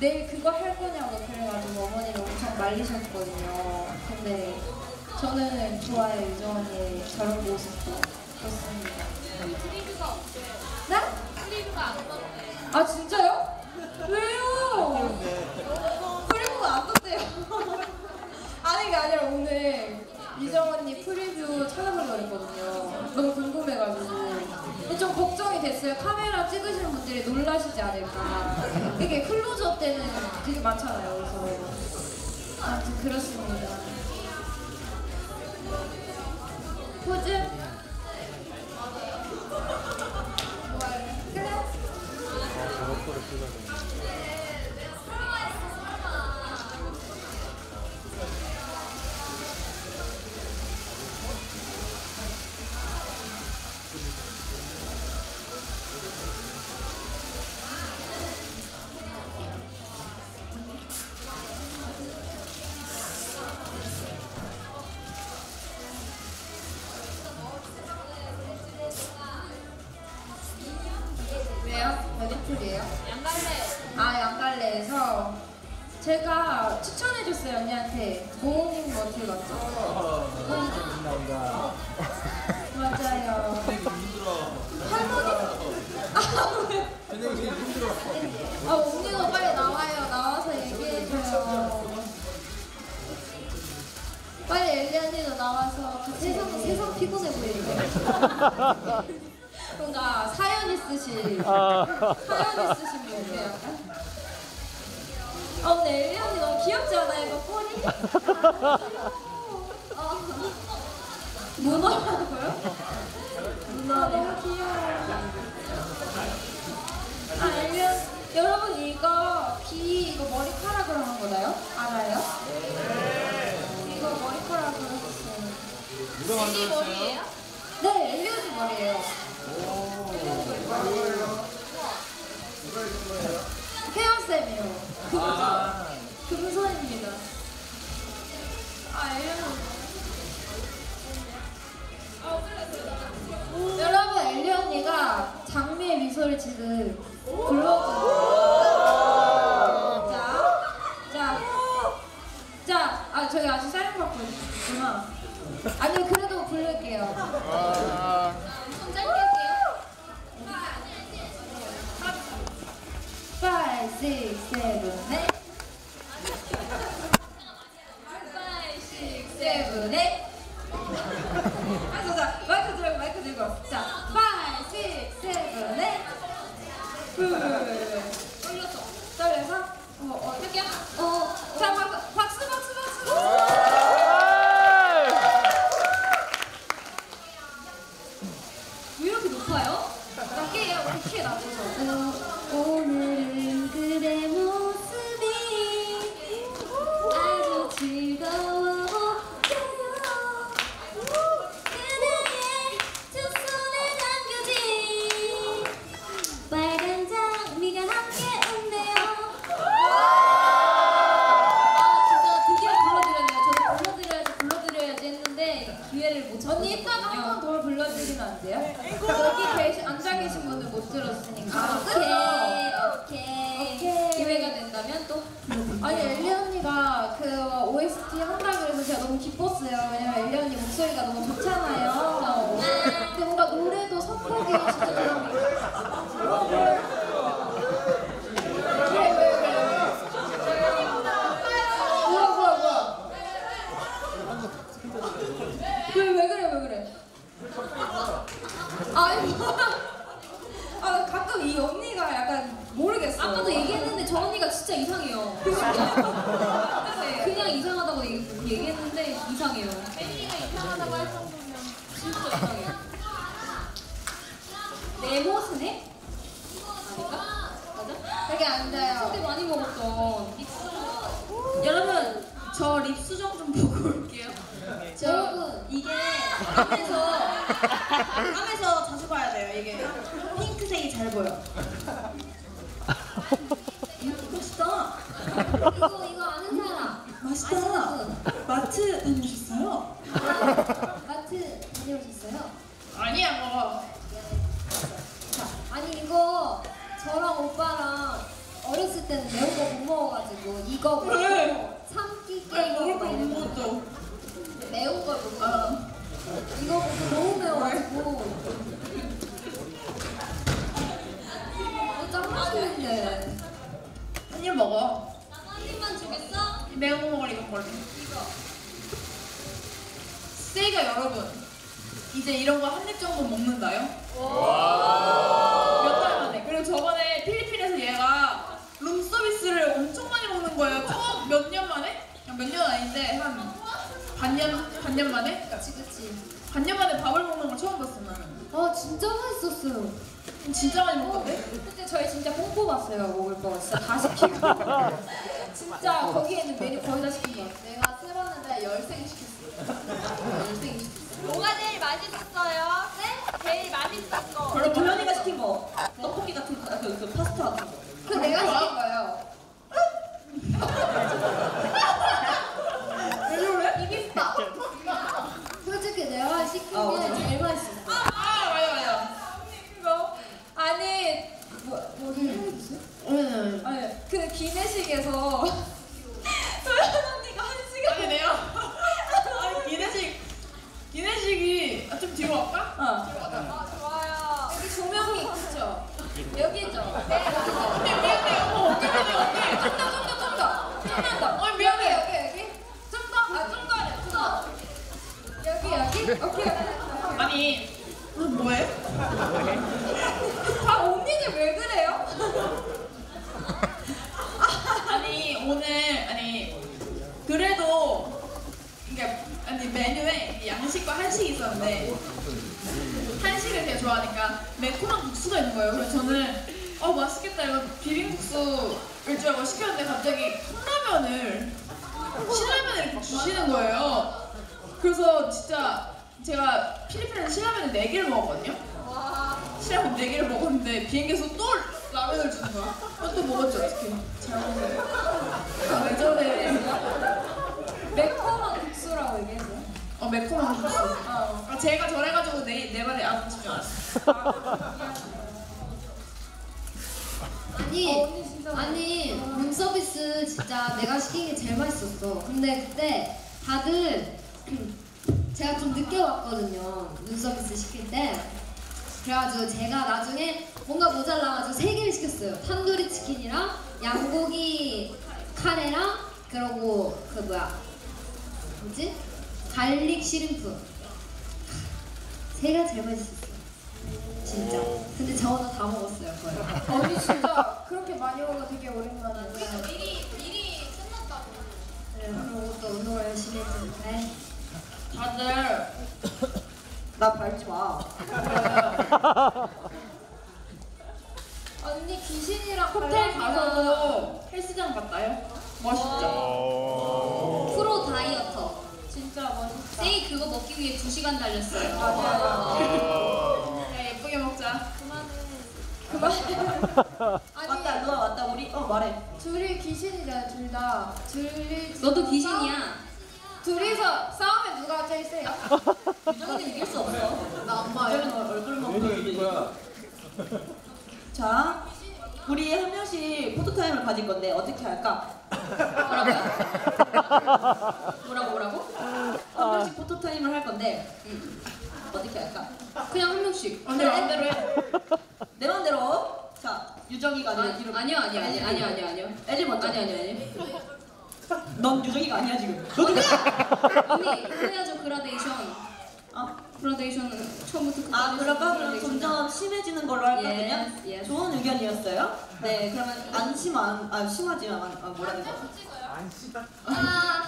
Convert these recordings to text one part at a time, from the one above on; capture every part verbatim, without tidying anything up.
내일 그거 할 거냐고 그래가지고 어머니가 엄청 말리셨거든요. 근데 저는 좋아요. 유정 언니 저런 모습도 좋습니다. 프리뷰가 없대요. 네? 프리뷰가 안 떴대. 아 진짜요? 왜요? 프리뷰가 안 떴대요. 아니 게 아니라 오늘 유정 언니 프리뷰 찾아보려고 했거든요. 너무 궁금해가지고. 좀 걱정이 됐어요. 카메라 찍으시는 분들이 놀라시지 않을까. 이게 클로즈업 때는 되게 많잖아요. 그래서 아무튼 그렇습니다. 포즈? 그래? 어디풀이에요? 양갈래. 아 양갈래에서 제가 추천해줬어요 언니한테. 모모님 어떻게 맞죠? 감사합니다. 맞아요. 할머니? 아 왜? 선생님 힘들어. 아 언니도 빨리 나와요. 나와서 얘기해줘요. 빨리 엘리 언니도 나와서 세상 세상 피곤해 보이게. 뭔가 사연 있으신 사연 있으신 분이에요. 약간. 아 근데 엘리 언니 너무 귀엽지 않아요? 이거 폰이? 아, 문어라고요? 문어 너무 귀여워. 아 엘리 언니 여러분 이거 비 이거 머리카락으로 한 거나요? 알아요? 이거 머리카락으로 했어요. 누가 애기 만들었어요? 머리예요? 네 엘리 언니 머리예요. 헤어쌤이요. 아. 금손입니다. 아, 엘리언니. 여러분, 엘리 언니가 장미의 미소를 지금 불러줘요. 자, 자, 자, 아, 저희 아직 사인 받고 있구나. 아니, 그래도 부를게요. 손 짧게 할게요. five, six, seven, eight. five, six, 세븐, 에잇. 아, 자, 마이크 들고, 마이크 들고. 자, five, six, seven, eight. 떨렸어. 떨려서? 어, 어, 할게요. 어, 자, 박수, 박수, 박수, 박수. 왜 이렇게 높아요? 낮게 해요, 우리 키에 낮춰서. 오늘은 그대 모습이 아주 즐거워 보여요. 그대의 두 손에 담겨진 빨간 장미가 함께 웃네요. 아 진짜 드디어 불러드렸네요. 저도 불러드려야지 불러드려야지 했는데 기회를 못 찾았거든요. 언니 이따가 한 번 더 불러드리면 안 돼요? 여기 계신, 앉아 계신 분들 못 들었으니까. 아, 오케이 오케이 오케이. 기회가 된다면 또. 아니 엘리 언니가 그 오에스티 한다 그래서 제가 너무 기뻤어요. 왜냐면 엘리 언니 목소리가 너무 좋잖아요. 근데 뭔가 노래도 선곡이 진짜 너무. 왜, 왜, 왜? 뭐야 뭐야 뭐야? 왜, 왜 그래 왜 그래? 아니 아 가끔 이 언니가 약간 모르겠어. 아까도 얘기했는데 저 언니가 진짜 이상해요. 그냥 이상하다고 얘기, 얘기했는데 이상해요. 밴디가 이상하다고 할 정도면 진짜 이상해요. 네모스네? 아닌가? 맞아? 되게 앉아요. 그때 많이 먹었던 여러분 저 립 수정 좀 보고 올게요. 저- 여러분 이게 밤에서 밤에서 자주 봐야 돼요. 이게 핑크색이 잘 보여. 맛있다. 이거 이거 아는 사람. 맛있다. 아시는 마트 다녀오셨어요? 분. 마트 다녀오셨어요? 아니야 뭐. 자, 아니 이거 저랑 오빠랑 어렸을 때는요. 매운 거 못 먹어가지고 이거 먹고 그래. 참기 왜 게임 먹을 막 걸 이런 못 거 먹었죠? 매운 걸 못 먹어. 이거 먹고 너무 매워가지고 이거 짱 맛있는데. 한 입 먹어. 한 입만 주겠어? 매운 거 먹으라 이거 먹을래. 세이가 여러분 이제 이런 거 한 입 정도 먹는다요? 몇 달 만에. 그리고 저번에 필리핀에서 얘가 룸 서비스를 엄청 많이 먹는 거예요. 처음 몇 년 만에? 몇 년 아닌데 한 반년 반년 만에? 그치 그치. 반년 만에 밥을 먹는 걸 처음 봤어 나는. 아 진짜 맛있었어요. 진짜 많이 어, 먹던데? 그때 저희 진짜 뽕 뽑았어요. 먹을 거 진짜 다 시키고. 진짜 거기에 있는 메뉴 거의 다 시킨 거 같아. 내가 세 번인데 열생 시켰어. 열생 시켰어. 뭐가 제일 맛있었어요? 네? 제일 맛있었던 거. 그럼 도현이가 시킨 거 떡볶이 같은 거, 그, 그 파스타 같은 거. 그 내가 시킨 거예요. 왜 그래? 비빔밥. 솔직히 내가 시킨 아, 게 맞아. 제일 맛있었어. 아 맞아 맞아. 이거 아니 뭐 뭐를 해주세요? 응. 아니 그 기내식에서 소연 언니가 한 시간 아니 내가 아니 기내식 기내식이 아, 좀 뒤로 갈까? 어. 아, 좋아요. 여기 조명이 있죠? 여기죠? 네 여기죠? 언니 미안해. 어 어떻게 돼 언니? 좀더좀더좀더좀더 더. 어, 미안해. 여기 여기 여기 좀 더? 아좀 더 아니야 좀 더. 여기 여기 오케이. 아니 너 뭐해? 아 언니들 왜 그래요? 아니 오늘 아니 그래도 그러니까 아니 메뉴에 양식과 한식이 있었는데 한식을 되게 좋아하니까 매콤한 국수가 있는 거예요. 그래서 저는 어 맛있겠다 이거 비빔국수일 줄 알고 시켰는데 갑자기 컵라면을 신라면을 이렇게 주시는 거예요. 그래서 진짜 제가 필리핀에서 신라면을 네 개를 먹었거든요. 신라면 네 개를 먹었는데 비행기에서 또 라면을 주는 거야. 어, 또 먹었지 어떻게? 잘 먹네. 아, 왜 저래? 매콤한 국수라고 얘기했어요? 어 매콤한 국수. 어. 아, 제가 저래가지고 내, 내 말에 알아듣지 않았어. 아니, 어, 언니 진짜 아니, 룸서비스 진짜 내가 시킨 게 제일 맛있었어. 근데 그때 다들 제가 좀 늦게 왔거든요. 룸서비스 시킬 때. 그래가지고 제가 나중에 뭔가 모자라가지고 세 개를 시켰어요. 탄두리 치킨이랑 양고기 카레랑 그러고 그 뭐야 뭐지? 갈릭 시림프. 세 개가 제일 맛있었어요. 진짜. 근데 저 혼자 다 먹었어요, 거의. 언니 진짜 그렇게 많이 먹어 되게 오랜만에. 미리, 미리 끝났다고. 네, 그리고 또 운동을 열심히 했는데. 다들 나 밟지 마. 언니 귀신이랑 호텔 관련이랑 가서도 헬스장 갔다요? 멋있죠? 프로 다이어터. 진짜 멋있다. 세이 그거 먹기 위해 두 시간 달렸어요. 맞아요. 야 예쁘게 먹자. 아니 맞다, 누나 맞다. 우리 어 말해. 둘이 귀신이잖아 둘 다. 둘이 너도 싸- 귀신이야. 둘이서 싸우면 누가 제일 세요? 유정이는 이길 수 없어. 나 엄마예요. 유정이는 얼굴만 얘네가 보여주지. 이긴 거야. 자, 우리 한 명씩 포토타임을 가질 건데 어떻게 할까? 뭐라고 뭐라고? 한 명씩 포토타임을 할 건데 어떻게 할까? 그냥 한 명씩. 언니 마음대로 해. 내 맘대로. 자, 유정이가 아니라 이름. 아니요 아니요 아니요 아니요 아니요 아니요. 애들 먼저. 아니요 아니요 아니요. 넌 유정이가 아니야 지금. 언니 이거 해야죠 그라데이션. 어? 그라데이션은 처음부터 끝까지. 아 그럴까? 그럼 그라데이션. 점점 심해지는 걸로 할까 Yes, 그냥? yes. 좋은 의견이었어요. 네, 그러면 안 심한, 아 심하지만 아, 뭐라 해야 되지? 아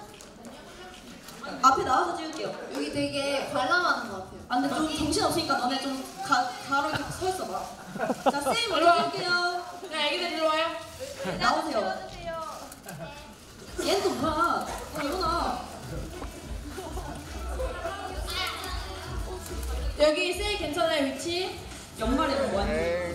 앞에 나와서 찍을게요. 여기 되게 관람하는 것 같아요. 아 근데 좀 정신 없으니까 너네 좀 가, 가로 이렇게 서 있어봐. 자, 쌤 일로 와. 먼저 찍을게요. 야 애기들 일로 와요. 나오세요. 들어주세요. 얘는 또 뭐야? 어, 일어나. 여기 세이 괜찮아요 위치? 연말에 뭐 하는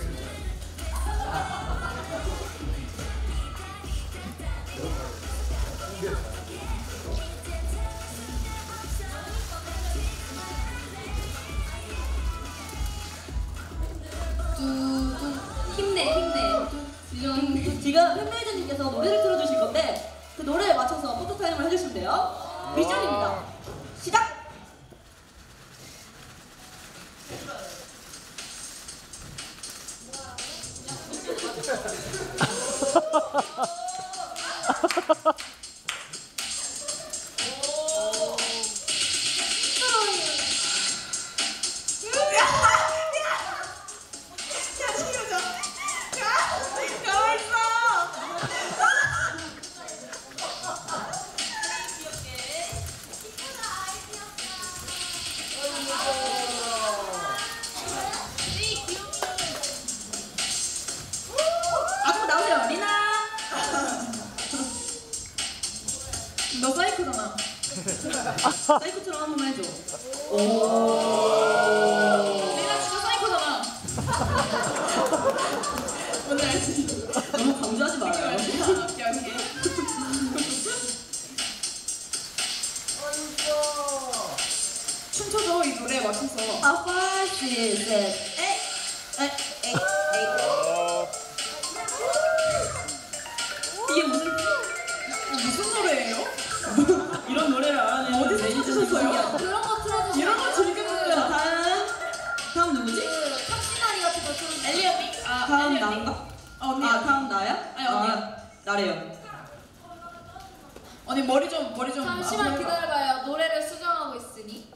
뚜뚜 힘내 힘내. 유정 힘내. 지금 팬메이저님께서 노래를 틀어주실 건데 그 노래에 맞춰서 포토타임을 해주시면 돼요. 미션입니다. 시작! 앞으로 나오세요, 리나. 너 사이코잖아. 사이코처럼 한 번만 해줘. 내가 진짜 사이코잖아. 뭔지 알지? 너무 강조하지 말아요. 오케이 오케이. 춤춰줘 이 노래에 맞춰서. 아, five, six, seven, eight, eight, eight, eight. 이게 무슨 무슨 노래예요? 이런 노래를 알아내는 어디서 찾으셨어요? 그런 거 틀어주세요. 이런 거 즐겨 자, 듣는 다음 다음 누구지? 그 탑시나리 같은 거 틀어주세요. 엘리 언니. 아 다음 엘리 언니. 나인가? 아, 언니. 아, 다음 나야? 아니, 언니요. 아, 나래요. 언니 머리 좀 머리 좀. 잠시만 앞으로 해봐. 기다려봐요. 노래를 수정하고 있으니.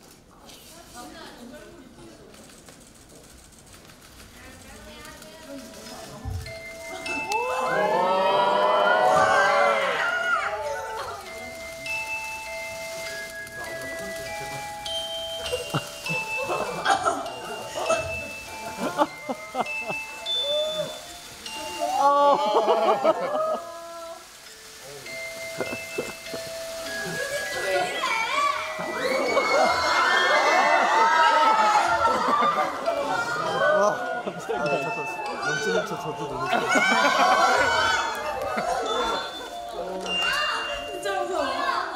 영점 초 저도 너무 진짜 무서워.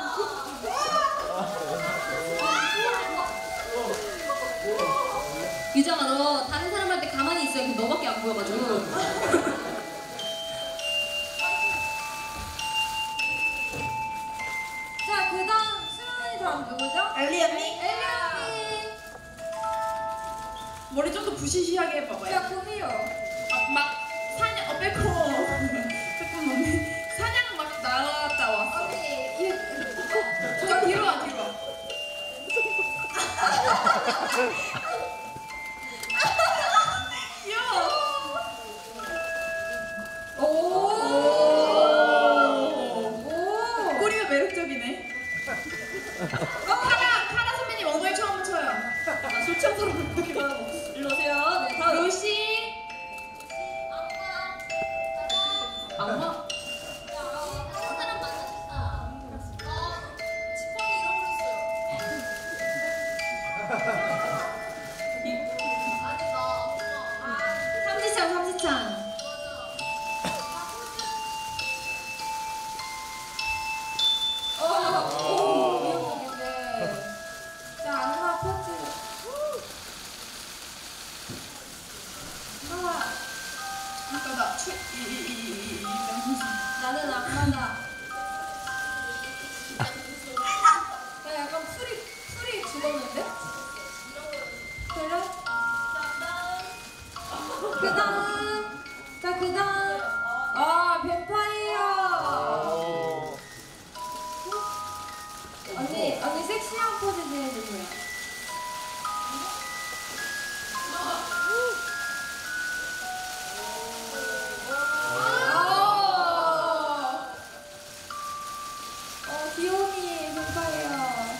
유정아 너 다른 사람한테 가만히 있어야 돼. 너밖에 안 보여가지고. 자 그다음 수연이 다음 누구죠? 엘리 언니. 엘리 언니. 머리 좀 더 부시시하게 해봐봐요. 자 구미호. 아, 막 사냥 어 빼고 잠깐만 사냥 막 나갔다 왔어. 언니 이 저 뒤로 와 뒤로 와. 귀여워. 오. 오. 꼬리가 매력적이네. 카라 카라 선배님 엉덩이 처음 붙여요. 아, 술창처럼 그렇게 말하고. 일로 오세요. 네, 다음. 로시. 악마? 삼지창 삼지창. 오, 미역국인데. 자, 악마 포즈. 하나. 아까 나 최, 이, 이, 이, 이, 이, 이, 나는 악마다. 야, 약간 풀이, 풀이 죽었는데? 그래? 그 다음. 자, 그 다음. 아, 뱀파이어. 언니, 언니 섹시한 포즈 좀 해주세요. 아. 어, 귀요미 뱀파이어.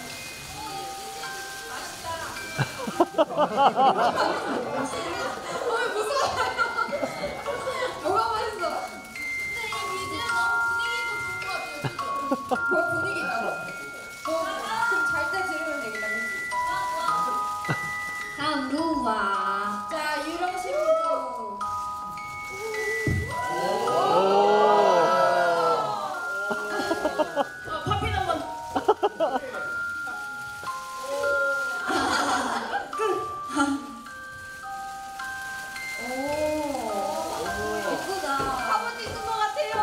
어, 무서워요. 뭐가 맛있어? 근데 이 미디어 너무 분위기도 좋은 것 같아요. 뭐 분위기가? 뭐, 그럼 잘 때 들으면 되겠다, 그치? 다음 루와. 자, 유령 신부. 어, 파핀 한번. 오, 예쁘다. 아버지 있는 것 같아요.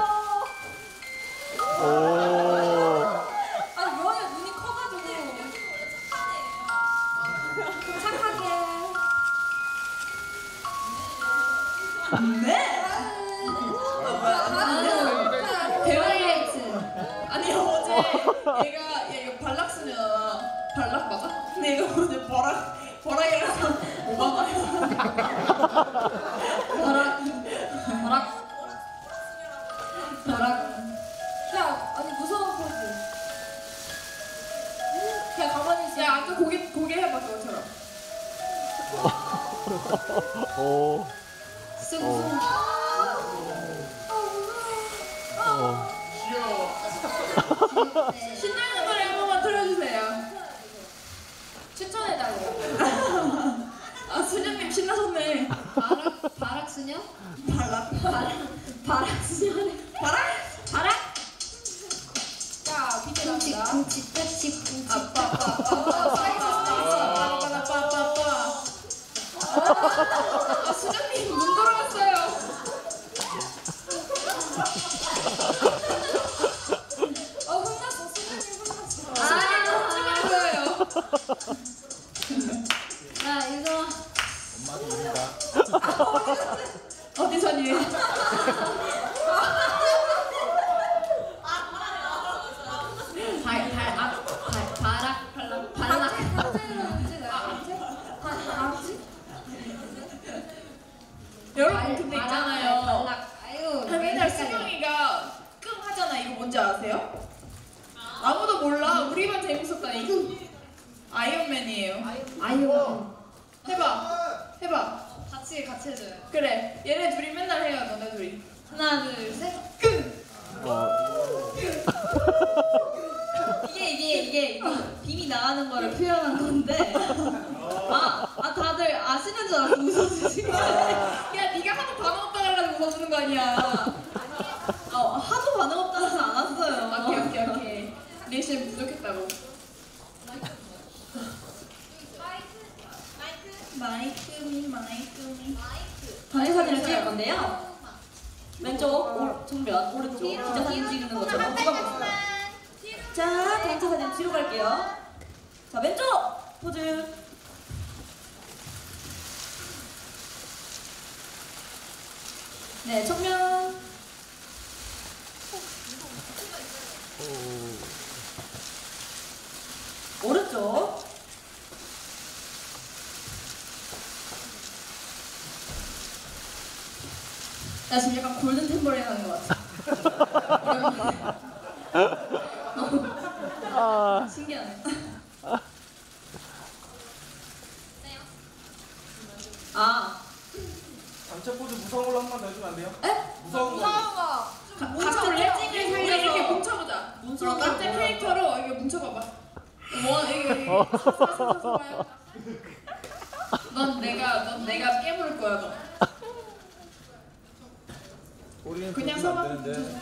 얘가 얘 이거 발락스잖아. 발락 맞아? 근데 이거 오늘 버락 버락이라서 오바마야. 버락. 버락. 버락. 야, 아니 무서운 포즈. 그냥 가만히 있어. 야 아까 고개 고개 해봐 저처럼. 오. 숭숭. 어. 네. 신나는 노래 한 번만 틀어주세요. 추천해달래요. 아 수녀님 신나셨네. 바락 바락 수녀? 발락 바락 바락 수녀네. 발락 바락. 자, 비트 쿵치 갑니다. 쿵치 따치 쿵치. 아빠 아빠 아빠 사이즈 아빠 아빠 아빠 아빠. 아 수녀님 눈 돌아갔어요. 어, 혼났어. 수현이 혼났어. 수녀님 훔쳐간 거예요. 자 이거 엄마도 이른다. 어디서니? 발발아 바락 발락 발락. 여러분 근데 발락, 있잖아요. 발락. 아유. 맨날 수경이가 끙 하잖아. 이거 뭔지 아세요? 아무도 몰라. 우리만 재밌었다니. 아이언맨이에요. 아유. 해봐. 해봐. 같이 같이 해줘요. 그래. 얘네 둘이 맨날 해요. 너네 둘이. 하나 둘 셋. 어. 이게 이게 이게 빔이 나가는 거를 표현한 건데. 아, 아 다들 아시는 줄 알고 웃어주신 거예요. 야 네가 하도 반응 없다 그래가지고 웃어주는 거 아니야. 어, 하도 반응 없다는 안 왔어요. 오케이 오케이 오케이. 리액션 부족했다고. 마이크미 마이크미. 단체 사진을 찍을 건데요. 왼쪽 오, 정면 오른쪽 기자 사진 찍는 것처럼 누가 보세요. 자, 단체 사진 뒤로 갈게요. 자, 왼쪽 포즈. 네, 정면. 오른쪽. 나 지금 약간 골든 템버린 하는 것 같아. 아. 신기하네. 아, 단체 포즈 무서운 걸로 한 번 더 해주면 안 돼요? 에? 무서운 거. 무서운 거. 각종 랩징을 우리 이렇게 뭉쳐보자. 뭉쳐보자. 그럼 각자 캐릭터로 이렇게 뭉쳐봐봐. 원 이게 이게 사사사사사요. 넌 내가 넌 내가 깨물을 거야 너. 우리는 그냥 그러면 서봐. 안 되는데.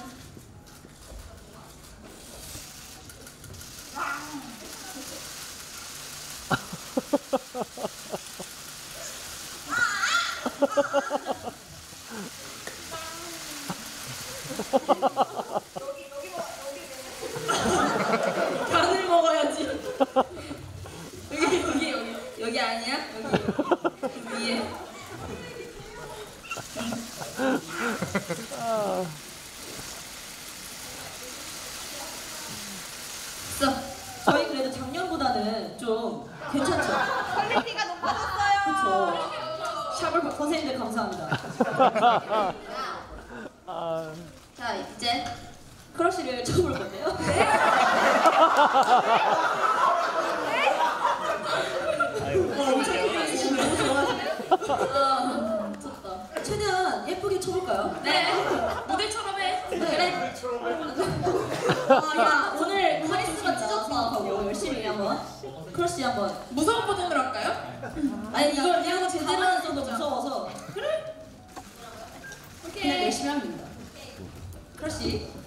간을 먹어야지. 여기 여기 여기 여기 아니야? 여기 위에. 자, 저희 그래도 작년보다는 좀 괜찮죠? 퀄리티가 높아졌어요. 그렇죠. 샵을 바- 선생님들 감사합니다. 아. 자, 이제 크러쉬를 쳐볼 건데요. 너무 좋아하시네. 아, 좋다. 최대한 예쁘게 쳐볼까요? 네. 무대처럼 해. 그래. 아, 야, 오늘 카리스마 찢었다 하고 열심히 한번 크러쉬 한번. 무서운 버전으로 할까요? 아니 이걸 이거 제대로 하는 정도 무서워서 그래. 그냥 열심히 하면 됩니다. 크러쉬.